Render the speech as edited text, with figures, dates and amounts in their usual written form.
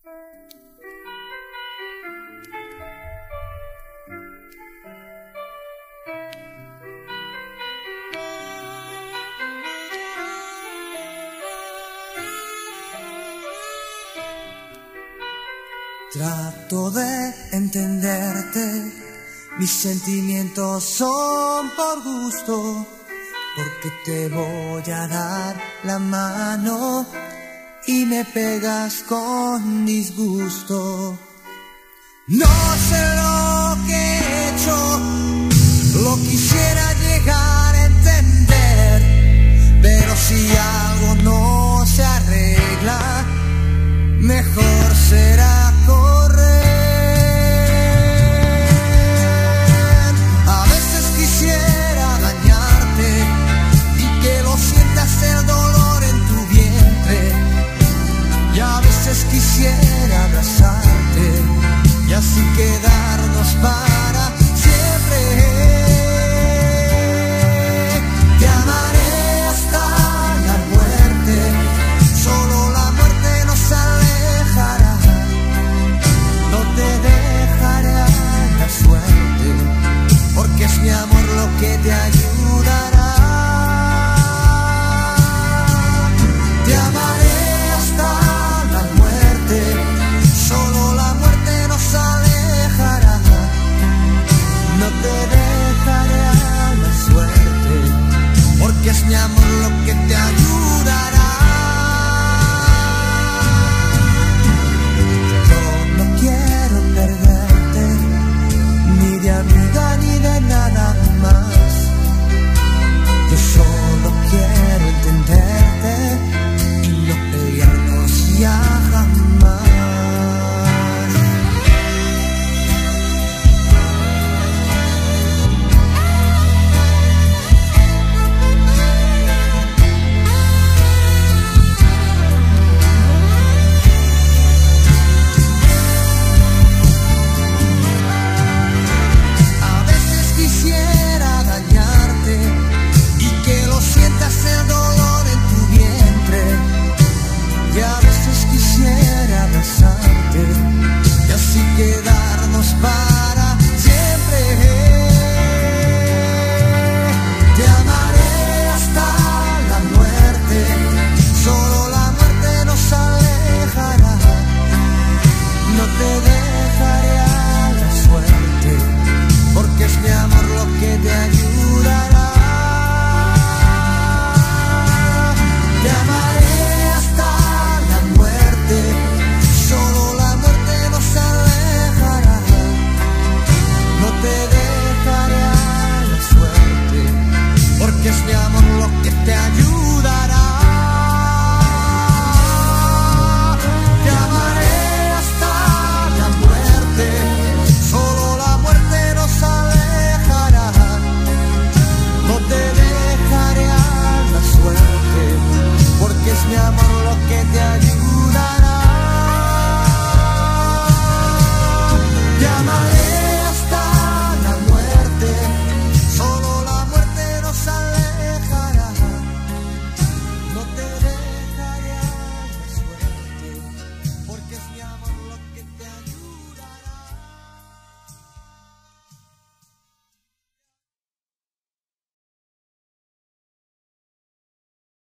Trato de entenderte, mis sentimientos son por gusto, porque te voy a dar la mano y me pegas con disgusto. No sé lo que he hecho, lo quisiera llegar a entender, pero si algo no se arregla, mejor será correr. A veces quisiera dañarte y que lo sientas el dolor en tu vientre, y a veces quisiera abrazarte y así quedarnos para siempre. Te amaré hasta la muerte, solo la muerte nos alejará. No te dejaré a la suerte, porque es mi amor lo que te ayudará. Te amaré hasta la muerte, solo la muerte nos alejará. No te dejaré a la suerte, porque es mi amor lo que te ayudará. Yo no quiero perderte, ni de amiga ni de nada más. Yo solo quiero entenderte y no pelearnos ya jamás. A veces quisiera dañarte y que lo sientas el dolor en tu vientre, y a veces quisiera abrazarte y así quedarnos para siempre. Te amaré hasta la muerte, solo la muerte nos alejará. No te dejaré a la suerte, porque es mi amor lo que te ayudará. Te amaré hasta la muerte, solo la muerte nos alejará. No te dejaré a la suerte, porque es mi amor lo que te ayudará. Te amaré hasta la muerte, solo la muerte nos alejará. No te dejaré a la suerte, porque es mi amor lo que te ayudará.